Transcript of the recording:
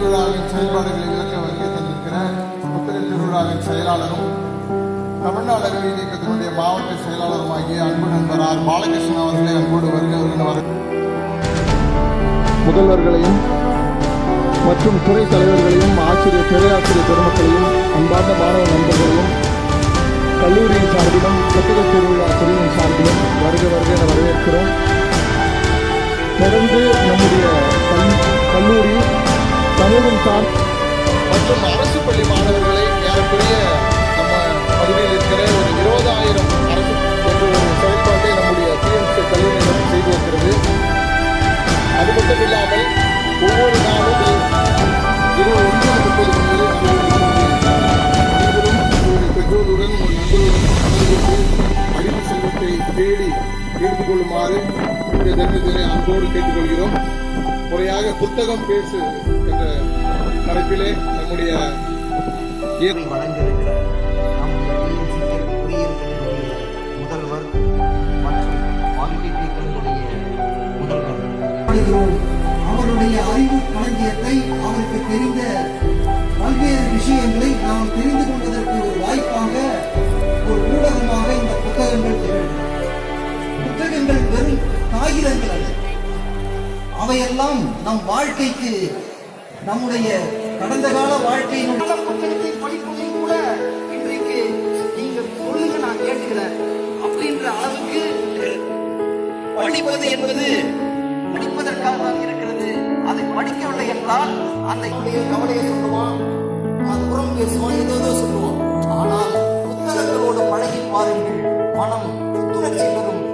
திருவிழாவின் செயல்பாடுகளை விளக்க வருகை தந்திருக்கிற புத்தக திருவிழாவின் செயலாளரும் தமிழ்நாடு அறிவியல் இயக்கத்தினுடைய மாவட்ட செயலாளருமாகிய அன்பு நண்பர் ஆர் பாலகிருஷ்ணன் அவர்களை அன்போடு வருகிறவர்கள் முதல்வர்களையும் மற்றும் துறை தலைவர்களையும் ஆசிரியர் பேராசிரியர் பெருமக்களையும் அன்பார்ந்த மாணவ நண்பர்களையும் கல்லூரியின் சார்பிலும் புத்தக திருவிழா துறையின் சார்பிலும் வருக என வரவேற்கிறோம். தொடர்ந்து நம்முடைய கல்லூரி சமூகம் சார் மற்றும் அரசு பள்ளி மாணவர்களை ஏறக்குறைய நம்ம பகுதியில் இருக்கிற ஒரு 20,000 அரசு என்ற ஒரு செயல்பாட்டை நம்முடைய PMC கல்லூரி செய்து வருகிறது. அது மட்டும் இல்லாமல் ஒவ்வொரு நாளும் 29-30 மணி வரை பெற்றோருடன் ஒரு நண்பருடன் அறிவு செல்வத்தை தேடி எடுத்துக் கொள்ளுமாறு இந்த தர்மத்தினை அன்போடு கேட்டுக்கொள்கிறோம். முறையாக புத்தகம் பேசு என்ற தலைப்பிலே நம்முடைய வழங்கியிருக்கிற நம்முடைய முதல்வர் மற்றும் பாலிடெக்னிக்களுடைய முதல்வர் அவருடைய அறிவு களஞ்சியத்தை அவருக்கு தெரிந்த பல்வேறு விஷயங்களை நாம் தெரிந்து கொள்வதற்கு ஒரு வாய்ப்பாக ஒரு ஊடகமாக இந்த புத்தகங்கள் திகழ்கின்றன. புத்தகங்கள் வெறும் காகிதங்கள் அல்ல, அவையெல்லாம் நம் வாழ்க்கைக்கு நம்முடைய கடந்த கால வாழ்க்கையினுடைய புத்தகத்தை படிப்பதை கூட இன்றைக்கு நீங்கள் சொல்லுங்க நான் கேட்கிறேன் அப்படின்ற அளவுக்கு படிப்பது என்பது படிப்பதற்காக தான் இருக்கிறது. அதை படிக்கவில்லை என்றால் அந்த கவலையை சொல்லுவான், அது புறம் பேசுவான், ஏதோ சொல்லுவான். ஆனால் புத்தகங்களோடு பழகி பாருங்கள், மனம் புத்துணர்ச்சி பெறும்.